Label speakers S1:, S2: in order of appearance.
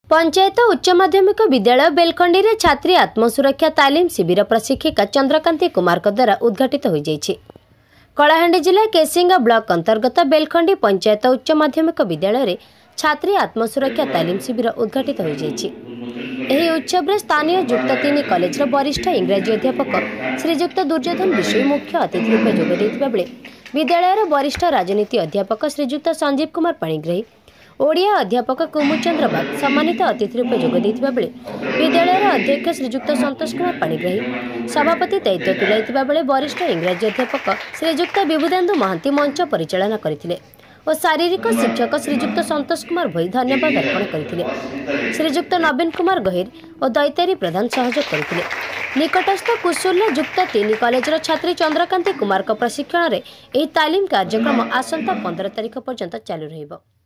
S1: पंचायत उच्च माध्यमिक विद्यालय बेलखंडी रे छात्री आत्मसुरक्षा तालीम शिविर प्रशिक्षिका चंद्रकांती कुमार द्वारा उद्घाटित हो जाइछि। कलाहांडी जिला केसिंगा ब्लॉक अंतर्गत बेलखंडी पंचायत उच्च माध्यमिक विद्यालय रे छात्री आत्मसुरक्षा तालीम शिविर उद्घाटित हो जाइछि। एही उत्सव रे स्थानीय युक्त 3 कॉलेज वरिष्ठ इंग्राजी अध्यापक श्रीजुक्त दुर्योधन विषय मुख्य अतिथि रूप जोग दैथिबा बेले विद्यालय वरिष्ठ राजनीति अध्यापक श्रीजुक्त संजीव कुमार पाणिग्राही ओडिया अध्यापक कुमुद चंद्र बाग सम्मानित अतिथि रूप जोग दैथिबा बेले विद्यालय अध्यक्ष श्रीजुक्त संतोष कुमार पाणिग्राही सभापति दायित्व तुलाइथिबा बेले वरिष्ठ इंग्राजी अध्यापक श्रीजुक्त विभुदेन्दु महांती मंच परिचालना करथिले और शारीरिक शिक्षक श्रीजुक्त संतोष कुमार भई धन्यवाद अर्पण करथिले। श्रीजुक्त नवीन कुमार गहिर और दैतारी प्रधान सहयोग करथिले। निकटस्थ कुसुल्ला युक्त 3 कॉलेज छात्री चंद्रकांती कुमार प्रशिक्षण रे एही तालीम कार्यक्रम आसंता 15 तारिख पर्यंत चालू रहिबो।